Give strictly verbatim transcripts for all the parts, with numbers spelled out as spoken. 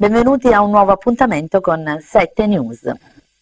Benvenuti a un nuovo appuntamento con sette News.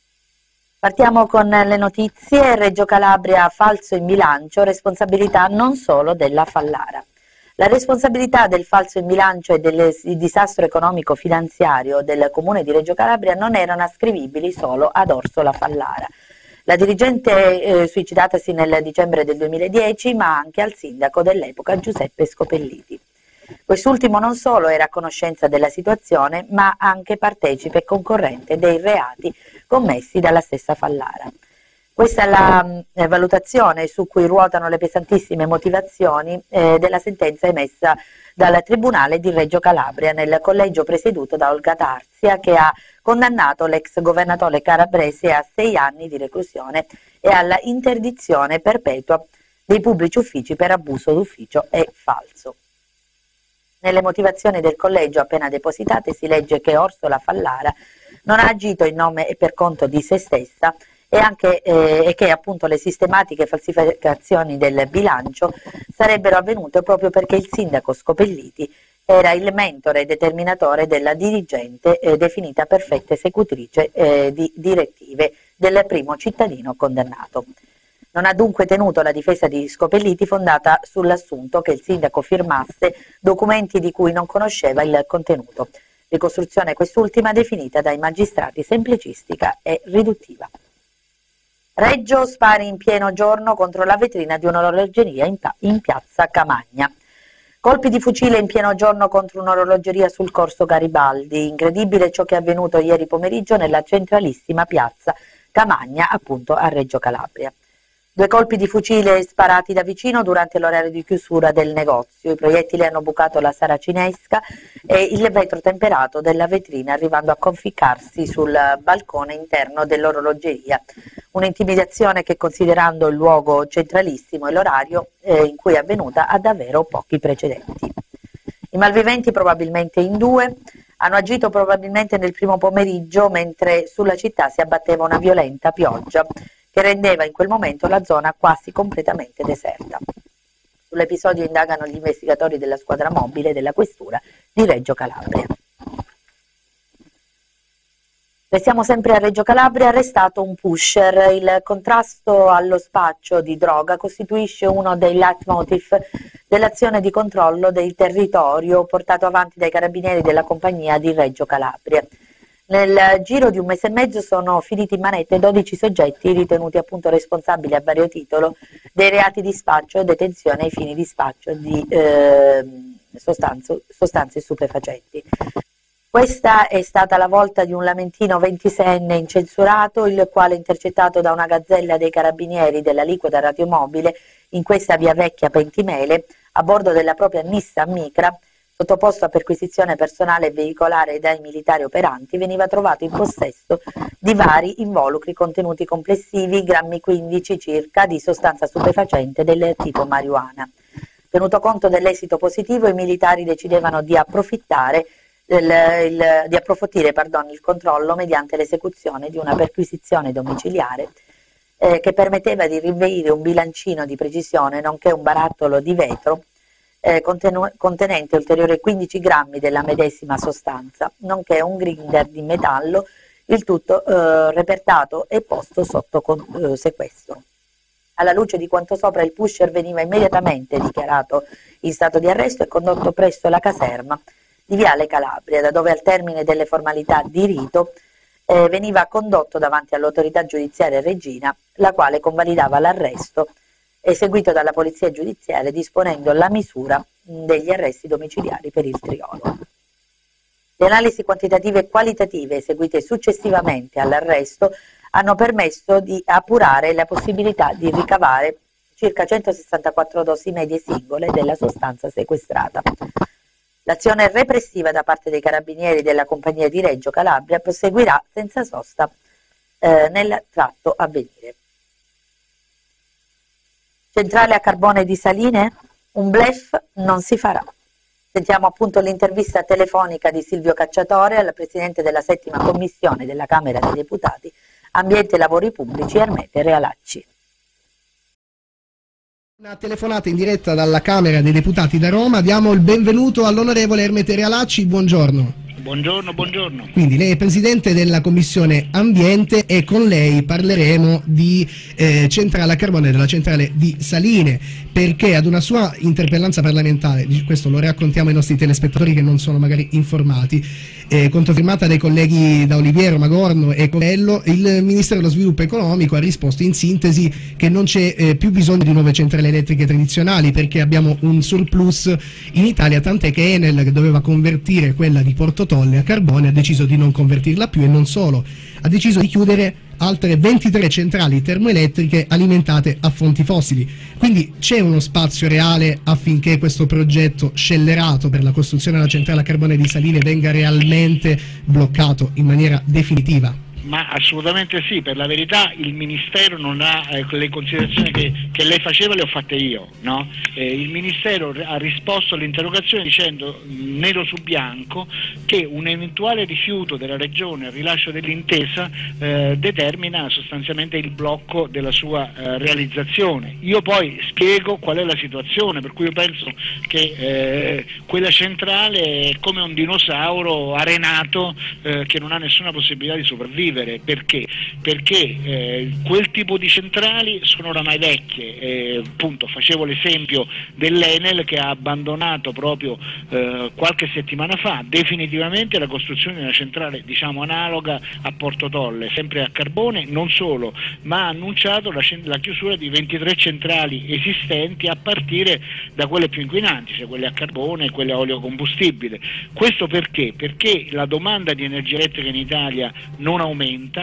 Partiamo con le notizie. Reggio Calabria, falso in bilancio, responsabilità non solo della Fallara. La responsabilità del falso in bilancio e del disastro economico-finanziario del comune di Reggio Calabria non erano ascrivibili solo ad Orsola Fallara, la dirigente eh, suicidatasi nel dicembre del duemiladieci, ma anche al sindaco dell'epoca Giuseppe Scopelliti. Quest'ultimo non solo era a conoscenza della situazione, ma anche partecipe e concorrente dei reati commessi dalla stessa Fallara. Questa è la eh, valutazione su cui ruotano le pesantissime motivazioni eh, della sentenza emessa dal Tribunale di Reggio Calabria nel collegio presieduto da Olga Tarzia, che ha condannato l'ex governatore calabrese a sei anni di reclusione e alla interdizione perpetua dei pubblici uffici per abuso d'ufficio e falso. Nelle motivazioni del collegio appena depositate si legge che Orsola Fallara non ha agito in nome e per conto di se stessa e, anche, eh, e che appunto le sistematiche falsificazioni del bilancio sarebbero avvenute proprio perché il sindaco Scopelliti era il mentore e determinatore della dirigente eh, definita perfetta esecutrice eh, di direttive del primo cittadino condannato. Non ha dunque tenuto la difesa di Scopelliti fondata sull'assunto che il sindaco firmasse documenti di cui non conosceva il contenuto. Ricostruzione quest'ultima definita dai magistrati semplicistica e riduttiva. Reggio, spari in pieno giorno contro la vetrina di un'orologeria in, in piazza Camagna. Colpi di fucile in pieno giorno contro un'orologeria sul corso Garibaldi. Incredibile ciò che è avvenuto ieri pomeriggio nella centralissima piazza Camagna, appunto a Reggio Calabria. Due colpi di fucile sparati da vicino durante l'orario di chiusura del negozio. I proiettili hanno bucato la saracinesca e il vetro temperato della vetrina, arrivando a conficcarsi sul balcone interno dell'orologeria. Un'intimidazione che, considerando il luogo centralissimo e l'orario eh, in cui è avvenuta, ha davvero pochi precedenti. I malviventi, probabilmente in due, hanno agito probabilmente nel primo pomeriggio mentre sulla città si abbatteva una violenta pioggia che rendeva in quel momento la zona quasi completamente deserta. Sull'episodio indagano gli investigatori della squadra mobile della questura di Reggio Calabria. Restiamo sempre a Reggio Calabria. Arrestato un pusher. Il contrasto allo spaccio di droga costituisce uno dei leitmotiv dell'azione di controllo del territorio portato avanti dai carabinieri della compagnia di Reggio Calabria. Nel giro di un mese e mezzo sono finiti in manette dodici soggetti ritenuti appunto responsabili a vario titolo dei reati di spaccio e detenzione ai fini di spaccio di eh, sostanze, sostanze stupefacenti. Questa è stata la volta di un lamentino ventiseienne incensurato, il quale, intercettato da una gazzella dei carabinieri della liquida radiomobile in questa via vecchia Pentimele, a bordo della propria Nissan Micra, sottoposto a perquisizione personale e veicolare dai militari operanti, veniva trovato in possesso di vari involucri contenuti complessivi, grammi quindici circa, di sostanza stupefacente del tipo marijuana. Tenuto conto dell'esito positivo, i militari decidevano di approfittare il, il, di approfondire pardon, il controllo mediante l'esecuzione di una perquisizione domiciliare eh, che permetteva di rinvenire un bilancino di precisione nonché un barattolo di vetro Eh, contenente ulteriori quindici grammi della medesima sostanza, nonché un grinder di metallo, il tutto eh, repertato e posto sotto con, eh, sequestro. Alla luce di quanto sopra, il pusher veniva immediatamente dichiarato in stato di arresto e condotto presso la caserma di Viale Calabria, da dove al termine delle formalità di rito eh, veniva condotto davanti all'autorità giudiziaria reggina, la quale convalidava l'arresto eseguito dalla polizia giudiziaria, disponendo la misura degli arresti domiciliari per il Triolo. Le analisi quantitative e qualitative eseguite successivamente all'arresto hanno permesso di appurare la possibilità di ricavare circa centosessantaquattro dosi medie singole della sostanza sequestrata. L'azione repressiva da parte dei carabinieri della compagnia di Reggio Calabria proseguirà senza sosta eh, nel tratto a venire. Centrale a carbone di Saline? Un bluff non si farà. Sentiamo appunto l'intervista telefonica di Silvio Cacciatore al Presidente della settima Commissione della Camera dei Deputati, Ambiente e Lavori Pubblici, Ermete Realacci. Una telefonata in diretta dalla Camera dei Deputati da Roma. Diamo il benvenuto all'onorevole Ermete Realacci. Buongiorno. Buongiorno, buongiorno. Quindi lei è presidente della Commissione Ambiente e con lei parleremo di eh, centrale a carbone della centrale di Saline, perché ad una sua interpellanza parlamentare, questo lo raccontiamo ai nostri telespettatori che non sono magari informati, eh, controfirmata dai colleghi da Oliviero, Magorno e Covello, il Ministero dello Sviluppo Economico ha risposto in sintesi che non c'è eh, più bisogno di nuove centrali elettriche tradizionali perché abbiamo un surplus in Italia, tant'è che Enel, che doveva convertire quella di Porto Tolle a carbone, ha deciso di non convertirla più e non solo, ha deciso di chiudere altre ventitré centrali termoelettriche alimentate a fonti fossili. Quindi c'è uno spazio reale affinché questo progetto scellerato per la costruzione della centrale a carbone di Saline venga realmente bloccato in maniera definitiva? Ma assolutamente sì, per la verità il Ministero non ha eh, le considerazioni che, che lei faceva, le ho fatte io, no? Eh, il Ministero ha risposto all'interrogazione dicendo nero su bianco che un eventuale rifiuto della Regione al rilascio dell'intesa eh, determina sostanzialmente il blocco della sua eh, realizzazione. Io poi spiego qual è la situazione, per cui io penso che eh, quella centrale è come un dinosauro arenato eh, che non ha nessuna possibilità di sopravvivere. Perché? Perché eh, quel tipo di centrali sono oramai vecchie, eh, appunto facevo l'esempio dell'Enel che ha abbandonato proprio eh, qualche settimana fa definitivamente la costruzione di una centrale diciamo analoga a Porto Tolle, sempre a carbone, non solo, ma ha annunciato la, la chiusura di ventitré centrali esistenti a partire da quelle più inquinanti, cioè quelle a carbone e quelle a olio combustibile. Questo perché? Perché la domanda di energia elettrica in Italia non aumenta,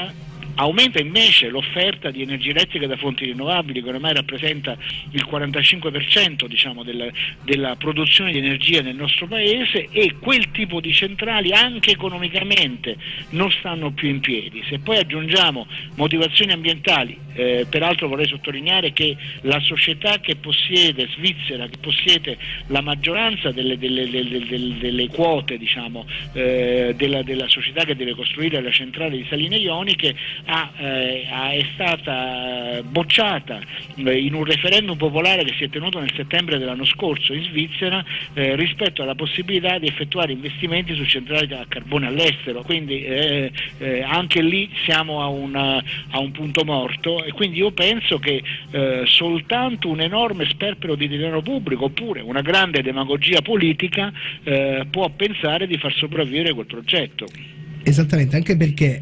aumenta invece l'offerta di energia elettrica da fonti rinnovabili che ormai rappresenta il quarantacinque per cento diciamo, della, della produzione di energia nel nostro paese, e quel tipo di centrali anche economicamente non stanno più in piedi. Se poi aggiungiamo motivazioni ambientali, eh, peraltro vorrei sottolineare che la società che possiede, svizzera, che possiede la maggioranza delle, delle, delle, delle, delle quote diciamo, eh, della, della società che deve costruire la centrale di Saline Ioniche, Ha, eh, è stata bocciata eh, in un referendum popolare che si è tenuto nel settembre dell'anno scorso in Svizzera eh, rispetto alla possibilità di effettuare investimenti su centrali a carbone all'estero, quindi eh, eh, anche lì siamo a, una, a un punto morto, e quindi io penso che eh, soltanto un enorme sperpero di denaro pubblico oppure una grande demagogia politica eh, può pensare di far sopravvivere quel progetto. Esattamente, anche perché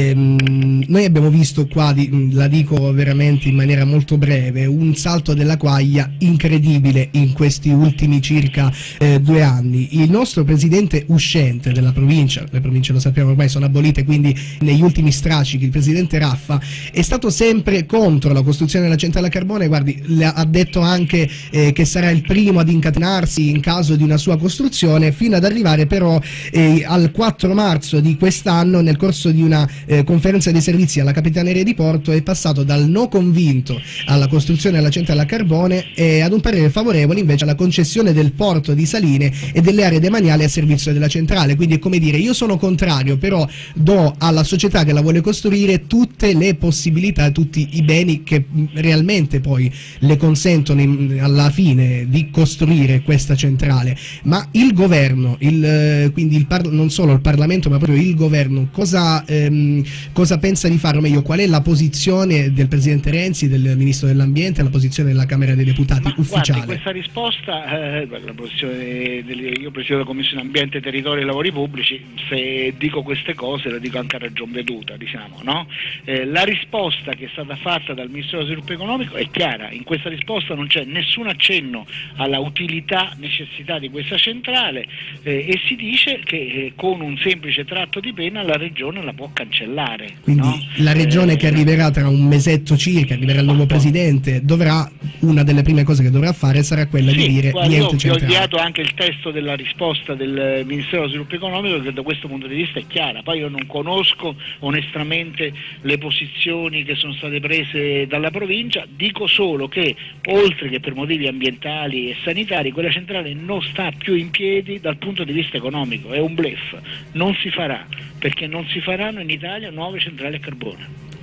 ehm, noi abbiamo visto qua, di, la dico veramente in maniera molto breve, un salto della quaglia incredibile in questi ultimi circa eh, due anni. Il nostro presidente uscente della provincia, le province lo sappiamo ormai sono abolite, quindi negli ultimi strascichi il presidente Raffa è stato sempre contro la costruzione della centrale a carbone. Guardi, ha detto anche eh, che sarà il primo ad incatenarsi in caso di una sua costruzione, fino ad arrivare però eh, al quattro marzo di quest'anno, nel corso di una eh, conferenza dei servizi alla Capitaneria di Porto, è passato dal no convinto alla costruzione della centrale a carbone e ad un parere favorevole invece alla concessione del porto di Saline e delle aree demaniali a servizio della centrale. Quindi è come dire: io sono contrario, però do alla società che la vuole costruire tutte le possibilità, tutti i beni che realmente poi le consentono in, alla fine di costruire questa centrale. Ma il governo, il, quindi il par- non solo il Parlamento ma proprio il governo, cosa, ehm, cosa pensa di fare, o meglio qual è la posizione del Presidente Renzi, del Ministro dell'Ambiente, la posizione della Camera dei Deputati Ma ufficiale? Guardi, questa risposta, eh, la posizione del, io presiedo la Commissione Ambiente, Territorio e Lavori Pubblici, se dico queste cose le dico anche a ragion veduta, diciamo, no? Eh, la risposta che è stata fatta dal Ministero dello Sviluppo Economico è chiara. In questa risposta non c'è nessun accenno alla utilità, necessità di questa centrale eh, e si dice che eh, con un semplice tratto di penna la Regione la può cancellare. Quindi no? la Regione eh, che arriverà tra un mesetto circa, arriverà il nuovo Presidente, dovrà, una delle prime cose che dovrà fare sarà quella sì, di dire guarda, niente io centrale. vi ho inviato anche il testo della risposta del Ministero dello Sviluppo Economico, che da questo punto di vista è chiara. Poi io non conosco onestamente le posizioni che sono state prese dalla provincia, dico solo che oltre che per motivi ambientali e sanitari quella centrale non sta più in piedi dal punto di vista economico, è un bluff, non si farà, perché non si faranno in Italia nuove centrali a carbone.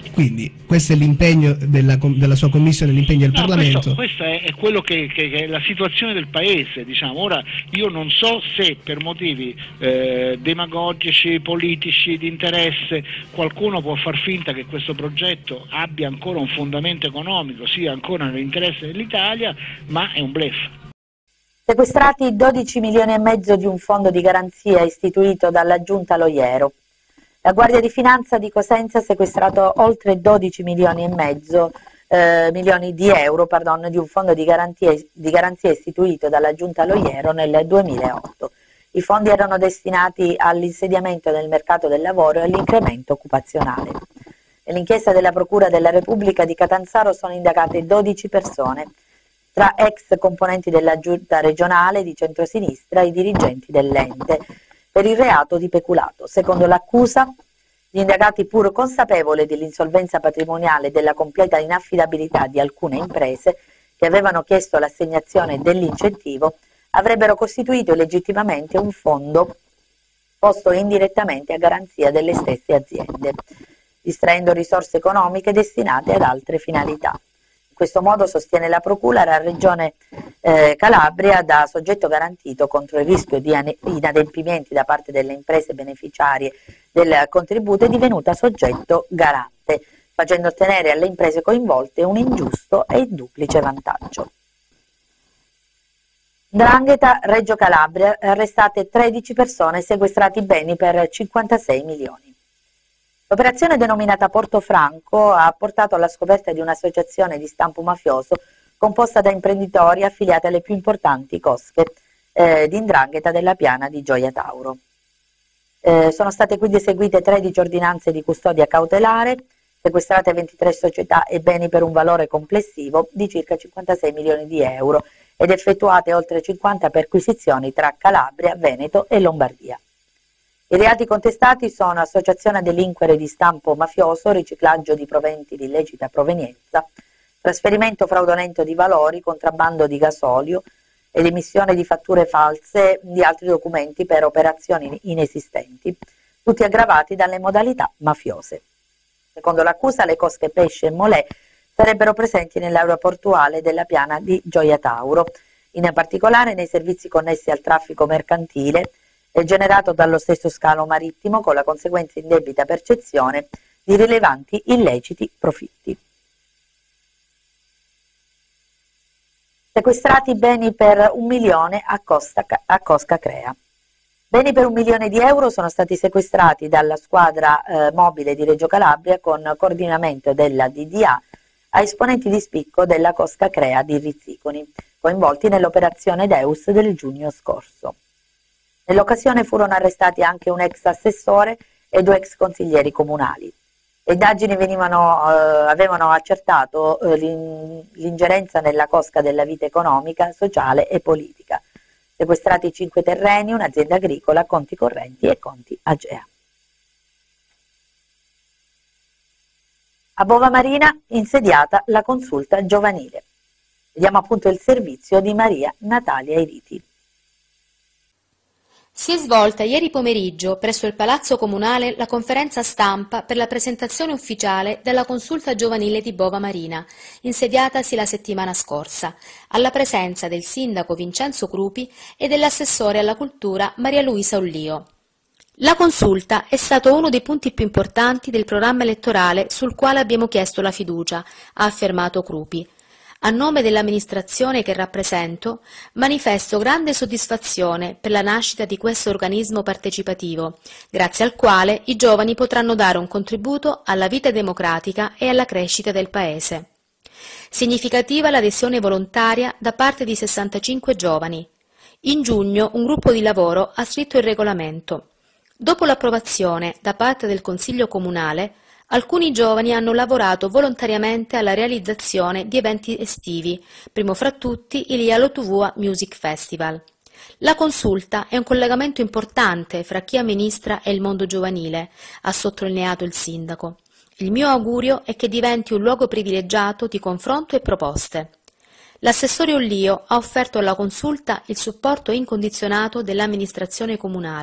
Quindi questo è l'impegno della, della sua commissione, l'impegno del no, Parlamento. Questo, questa è, è quello che, che, che è la situazione del Paese, diciamo. Ora io non so se per motivi eh, demagogici, politici, di interesse, qualcuno può far finta che questo progetto abbia ancora un fondamento economico, sia ancora nell'interesse dell'Italia, ma è un bluff. Sequestrati dodici milioni e mezzo di un fondo di garanzia istituito dalla Giunta Loiero. La Guardia di Finanza di Cosenza ha sequestrato oltre dodici milioni e mezzo eh, milioni di euro pardon, di un fondo di garanzia, di garanzia istituito dalla Giunta Loiero nel duemilaotto. I fondi erano destinati all'insediamento nel mercato del lavoro e all'incremento occupazionale. Nell'inchiesta della Procura della Repubblica di Catanzaro sono indagate dodici persone, tra ex componenti della Giunta regionale di centrosinistra e i dirigenti dell'ente, per il reato di peculato. Secondo l'accusa, gli indagati, pur consapevoli dell'insolvenza patrimoniale e della completa inaffidabilità di alcune imprese che avevano chiesto l'assegnazione dell'incentivo, avrebbero costituito illegittimamente un fondo posto indirettamente a garanzia delle stesse aziende, distraendo risorse economiche destinate ad altre finalità. In questo modo, sostiene la Procura, la Regione eh, Calabria, da soggetto garantito contro il rischio di inadempimenti da parte delle imprese beneficiarie del contributo, è divenuta soggetto garante, facendo ottenere alle imprese coinvolte un ingiusto e duplice vantaggio. 'Ndrangheta, Reggio Calabria, arrestate tredici persone, sequestrati beni per cinquantasei milioni. L'operazione, denominata Portofranco, ha portato alla scoperta di un'associazione di stampo mafioso composta da imprenditori affiliati alle più importanti cosche eh, di 'ndrangheta della piana di Gioia Tauro. Eh, sono state quindi eseguite tredici ordinanze di custodia cautelare, sequestrate ventitré società e beni per un valore complessivo di circa cinquantasei milioni di euro ed effettuate oltre cinquanta perquisizioni tra Calabria, Veneto e Lombardia. I reati contestati sono associazione a delinquere di stampo mafioso, riciclaggio di proventi di illecita provenienza, trasferimento fraudolento di valori, contrabbando di gasolio ed emissione di fatture false di altri documenti per operazioni inesistenti, tutti aggravati dalle modalità mafiose. Secondo l'accusa, le cosche Pesce e Molè sarebbero presenti nell'area portuale della piana di Gioia Tauro, in particolare nei servizi connessi al traffico mercantile e generato dallo stesso scalo marittimo, con la conseguente indebita percezione di rilevanti illeciti profitti. Sequestrati beni per un milione a, Costa, a Cosca Crea. Beni per un milione di euro sono stati sequestrati dalla squadra eh, mobile di Reggio Calabria con coordinamento della D D A a esponenti di spicco della Cosca Crea di Rizziconi, coinvolti nell'operazione Deus del giugno scorso. Nell'occasione furono arrestati anche un ex assessore e due ex consiglieri comunali. Le indagini venivano, eh, avevano accertato eh, l'ingerenza nella cosca della vita economica, sociale e politica. Sequestrati cinque terreni, un'azienda agricola, conti correnti e conti Agea. A Bova Marina, insediata la consulta giovanile. Vediamo appunto il servizio di Maria Natalia Iriti. Si è svolta ieri pomeriggio presso il Palazzo Comunale la conferenza stampa per la presentazione ufficiale della consulta giovanile di Bova Marina, insediatasi la settimana scorsa, alla presenza del sindaco Vincenzo Crupi e dell'assessore alla cultura Maria Luisa Ollio. La consulta è stato uno dei punti più importanti del programma elettorale sul quale abbiamo chiesto la fiducia, ha affermato Crupi. A nome dell'amministrazione che rappresento, manifesto grande soddisfazione per la nascita di questo organismo partecipativo, grazie al quale i giovani potranno dare un contributo alla vita democratica e alla crescita del Paese. Significativa l'adesione volontaria da parte di sessantacinque giovani. In giugno un gruppo di lavoro ha scritto il regolamento. Dopo l'approvazione da parte del Consiglio Comunale, alcuni giovani hanno lavorato volontariamente alla realizzazione di eventi estivi, primo fra tutti il Yalotovua Music Festival. La consulta è un collegamento importante fra chi amministra e il mondo giovanile, ha sottolineato il sindaco. Il mio augurio è che diventi un luogo privilegiato di confronto e proposte. L'assessore Ollio ha offerto alla consulta il supporto incondizionato dell'amministrazione comunale.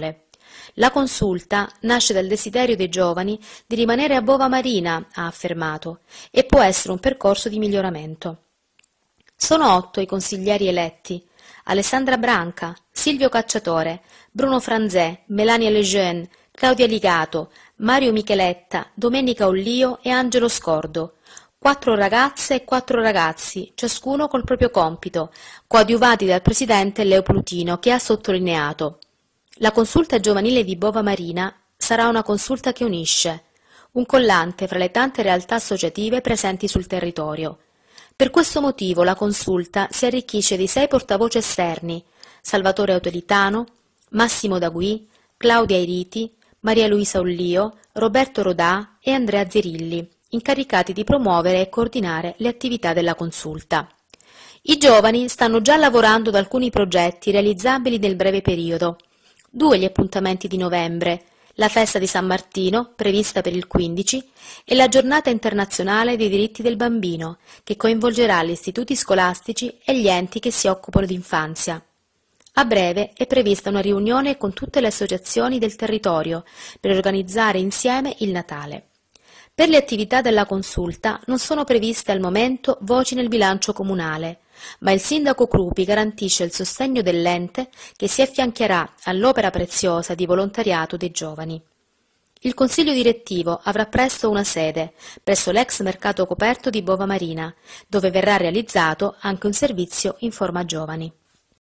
La consulta nasce dal desiderio dei giovani di rimanere a Bova Marina, ha affermato, e può essere un percorso di miglioramento. Sono otto i consiglieri eletti: Alessandra Branca, Silvio Cacciatore, Bruno Franzè, Melania Lejeune, Claudia Ligato, Mario Micheletta, Domenica Ollio e Angelo Scordo. Quattro ragazze e quattro ragazzi, ciascuno col proprio compito, coadiuvati dal presidente Leo Plutino, che ha sottolineato: la consulta giovanile di Bova Marina sarà una consulta che unisce, un collante fra le tante realtà associative presenti sul territorio. Per questo motivo la consulta si arricchisce di sei portavoce esterni: Salvatore Autolitano, Massimo Dagui, Claudia Iriti, Maria Luisa Ollio, Roberto Rodà e Andrea Zirilli, incaricati di promuovere e coordinare le attività della consulta. I giovani stanno già lavorando ad alcuni progetti realizzabili nel breve periodo. Due gli appuntamenti di novembre: la festa di San Martino, prevista per il quindici, e la giornata internazionale dei diritti del bambino, che coinvolgerà gli istituti scolastici e gli enti che si occupano di infanzia. A breve è prevista una riunione con tutte le associazioni del territorio per organizzare insieme il Natale. Per le attività della consulta non sono previste al momento voci nel bilancio comunale, ma il sindaco Crupi garantisce il sostegno dell'ente, che si affiancherà all'opera preziosa di volontariato dei giovani. Il consiglio direttivo avrà presto una sede presso l'ex mercato coperto di Bova Marina, dove verrà realizzato anche un servizio in forma giovani.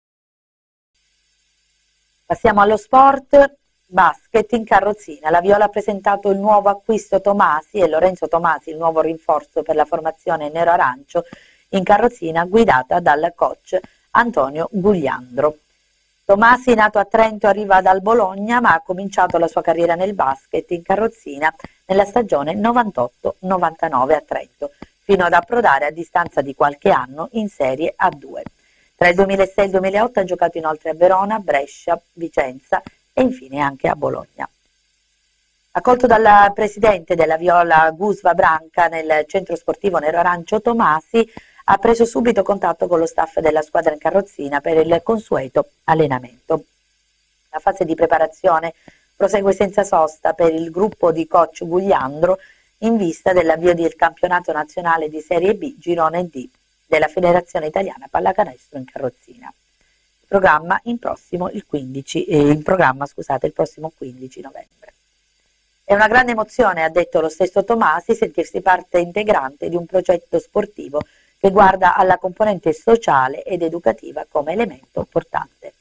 Passiamo allo sport. Basket in carrozzina. La Viola ha presentato il nuovo acquisto Tomasi e Lorenzo Tomasi, il nuovo rinforzo per la formazione nero-arancio in carrozzina, guidata dal coach Antonio Gugliandro. Tomasi, nato a Trento, arriva dal Bologna, ma ha cominciato la sua carriera nel basket in carrozzina nella stagione novantotto novantanove a Trento, fino ad approdare a distanza di qualche anno in Serie A due. Tra il duemilasei e il duemilaotto ha giocato inoltre a Verona, Brescia, Vicenza e infine anche a Bologna. Accolto dal presidente della Viola Gusva Branca nel centro sportivo nero-arancio, Tomasi ha preso subito contatto con lo staff della squadra in carrozzina per il consueto allenamento. La fase di preparazione prosegue senza sosta per il gruppo di coach Gugliandro in vista dell'avvio del campionato nazionale di Serie B Girone D della Federazione Italiana Pallacanestro in carrozzina. Programma in, prossimo, il, quindici, eh, in programma scusate, il prossimo quindici novembre. È una grande emozione, ha detto lo stesso Tomasi, sentirsi parte integrante di un progetto sportivo che guarda alla componente sociale ed educativa come elemento portante.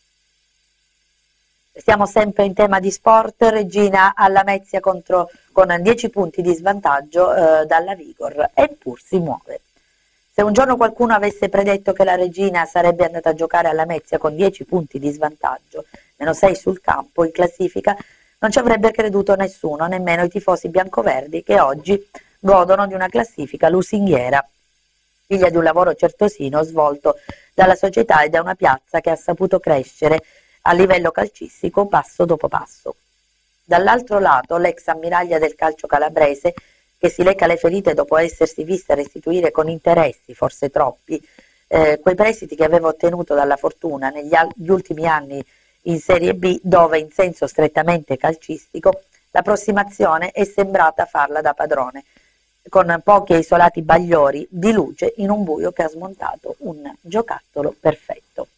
Siamo sempre in tema di sport. Regina alla Lamezia contro, con dieci punti di svantaggio eh, dalla Vigor, eppur si muove. Se un giorno qualcuno avesse predetto che la Regina sarebbe andata a giocare alla Lamezia con dieci punti di svantaggio, meno sei sul campo in classifica, non ci avrebbe creduto nessuno, nemmeno i tifosi biancoverdi, che oggi godono di una classifica lusinghiera, figlia di un lavoro certosino svolto dalla società e da una piazza che ha saputo crescere a livello calcistico passo dopo passo. Dall'altro lato, l'ex ammiraglia del calcio calabrese, che si lecca le ferite dopo essersi vista restituire con interessi, forse troppi, eh, quei prestiti che aveva ottenuto dalla Fortuna negli gli ultimi anni in Serie B, dove in senso strettamente calcistico l'approssimazione è sembrata farla da padrone, con pochi e isolati bagliori di luce in un buio che ha smontato un giocattolo perfetto.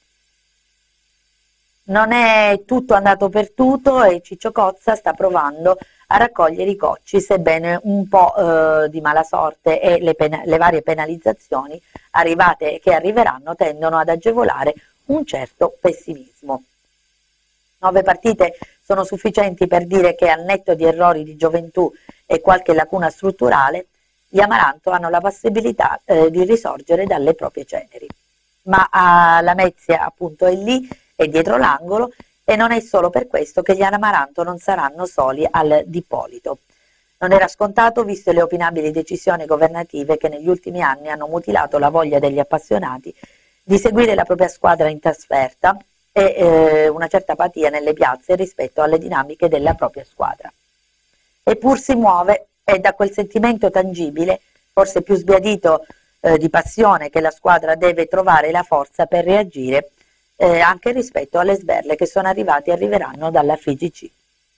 Non è tutto andato per tutto e Ciccio Cozza sta provando a raccogliere i cocci, sebbene un po' eh, di mala sorte e le, le varie penalizzazioni arrivate e che arriveranno tendono ad agevolare un certo pessimismo. Nove partite sono sufficienti per dire che, al netto di errori di gioventù e qualche lacuna strutturale, gli Amaranto hanno la possibilità eh, di risorgere dalle proprie ceneri. Ma a Lamezia appunto è lì, è dietro l'angolo, e non è solo per questo che gli Amaranto non saranno soli al D'Ippolito. Non era scontato, visto le opinabili decisioni governative che negli ultimi anni hanno mutilato la voglia degli appassionati di seguire la propria squadra in trasferta e eh, una certa apatia nelle piazze rispetto alle dinamiche della propria squadra. Eppur si muove, è da quel sentimento tangibile, forse più sbiadito eh, di passione, che la squadra deve trovare la forza per reagire eh, anche rispetto alle sberle che sono arrivate e arriveranno dalla F I G C.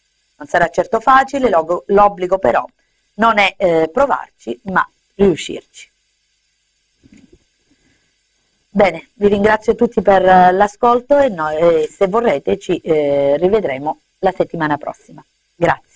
Non sarà certo facile, l'obbligo però non è eh, provarci, ma riuscirci. Bene, vi ringrazio tutti per l'ascolto e, noi, e se vorrete ci eh, rivedremo la settimana prossima. Grazie.